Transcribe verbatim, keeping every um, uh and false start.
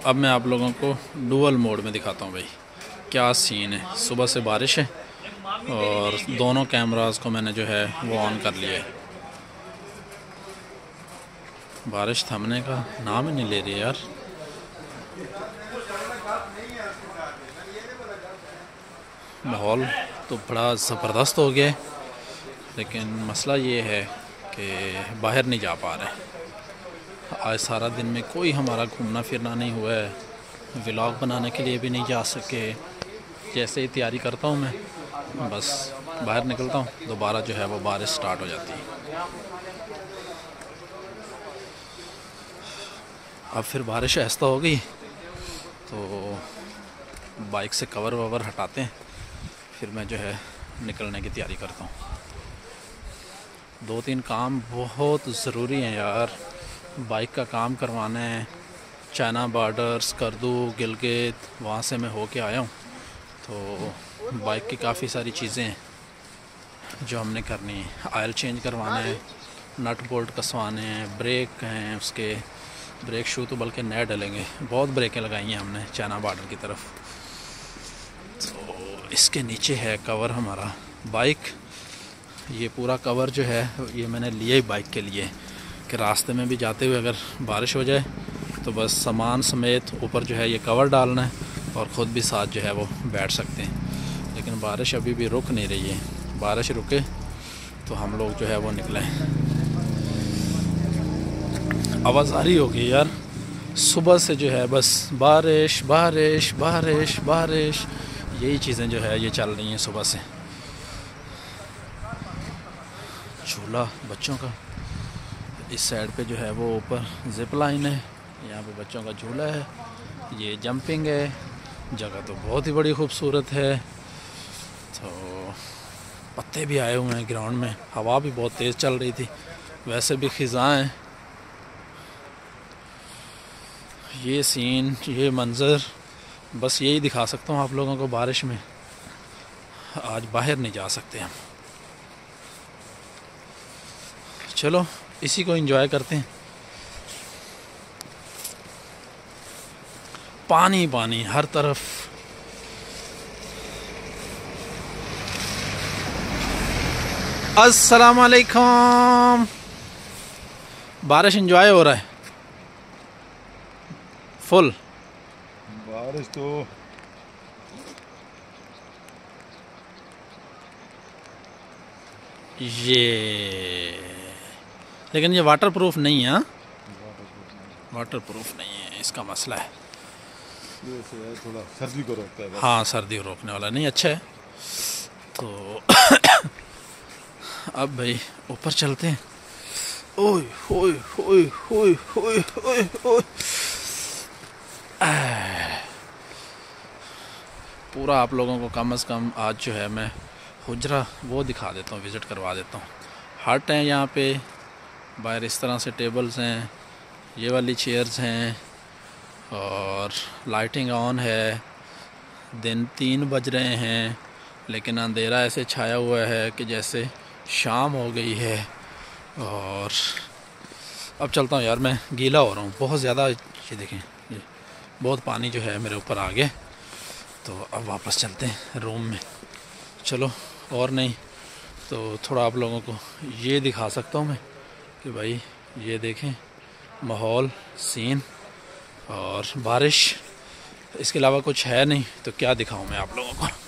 अब मैं आप लोगों को डुअल मोड में दिखाता हूँ भाई क्या सीन है। सुबह से बारिश है और दोनों कैमरास को मैंने जो है वो ऑन कर लिया है। बारिश थमने का नाम ही नहीं ले रही यार। माहौल तो बड़ा ज़बरदस्त हो गया है, लेकिन मसला ये है कि बाहर नहीं जा पा रहे। आज सारा दिन में कोई हमारा घूमना फिरना नहीं हुआ है, व्लॉग बनाने के लिए भी नहीं जा सके। जैसे ही तैयारी करता हूँ मैं बस बाहर निकलता हूँ, दोबारा जो है वो बारिश स्टार्ट हो जाती है। अब फिर बारिश ऐसा हो गई तो बाइक से कवर ववर हटाते हैं, फिर मैं जो है निकलने की तैयारी करता हूँ। दो तीन काम बहुत ज़रूरी हैं यार। बाइक का काम करवाना है, चाइना बॉर्डर, स्कर्दू, गिलगित, वहाँ से मैं होके आया हूँ। तो बाइक की काफ़ी सारी चीज़ें हैं जो हमने करनी है। ऑयल चेंज करवाना है, नट बोल्ट कसवाने हैं, ब्रेक हैं, उसके ब्रेक शू तो बल्कि नए डलेंगे। बहुत ब्रेकें लगाई हैं हमने चाइना बॉर्डर की तरफ। तो इसके नीचे है कवर हमारा। बाइक ये पूरा कवर जो है ये मैंने लिया ही बाइक के लिए कि रास्ते में भी जाते हुए अगर बारिश हो जाए तो बस सामान समेत ऊपर जो है ये कवर डालना है और ख़ुद भी साथ जो है वो बैठ सकते हैं। लेकिन बारिश अभी भी रुक नहीं रही है। बारिश रुके तो हम लोग जो है वो निकलें। आवाज़ आ रही होगी यार, सुबह से जो है बस बारिश बारिश बारिश बारिश, यही चीज़ें जो है ये चल रही हैं सुबह से। झूला बच्चों का इस साइड पे जो है वो ऊपर जिप लाइन है, यहाँ पे बच्चों का झूला है, ये जंपिंग है। जगह तो बहुत ही बड़ी खूबसूरत है। तो पत्ते भी आए हुए हैं ग्राउंड में, हवा भी बहुत तेज़ चल रही थी, वैसे भी खिज़ां हैं। ये सीन, ये मंज़र बस यही दिखा सकता हूँ आप लोगों को। बारिश में आज बाहर नहीं जा सकते हम। चलो इसी को एंजॉय करते हैं। पानी पानी हर तरफ। अस्सलाम वालेकुम। बारिश एंजॉय हो रहा है फुल। बारिश तो ये लेकिन ये वाटर प्रूफ नहीं है। वाटर प्रूफ नहीं है, इसका मसला है। ये थोड़ा सर्दी को रोकता है। हाँ सर्दी को रोकने वाला नहीं, अच्छा है। तो अब भाई ऊपर चलते हैं। ओए ओए ओए ओए ओए ओए ओए, पूरा आप लोगों को कम से कम आज जो है मैं हुजरा वो दिखा देता हूँ, विज़िट करवा देता हूँ। हट है यहाँ पे, बाहर इस तरह से टेबल्स हैं, ये वाली चेयर्स हैं और लाइटिंग ऑन है। दिन तीन बज रहे हैं लेकिन अंधेरा ऐसे छाया हुआ है कि जैसे शाम हो गई है। और अब चलता हूँ यार, मैं गीला हो रहा हूँ बहुत ज़्यादा। ये देखें, ये बहुत पानी जो है मेरे ऊपर आ गया। तो अब वापस चलते हैं रूम में। चलो, और नहीं तो थोड़ा आप लोगों को ये दिखा सकता हूँ मैं कि भाई ये देखें माहौल, सीन और बारिश। इसके अलावा कुछ है नहीं, तो क्या दिखाऊँ मैं आप लोगों को।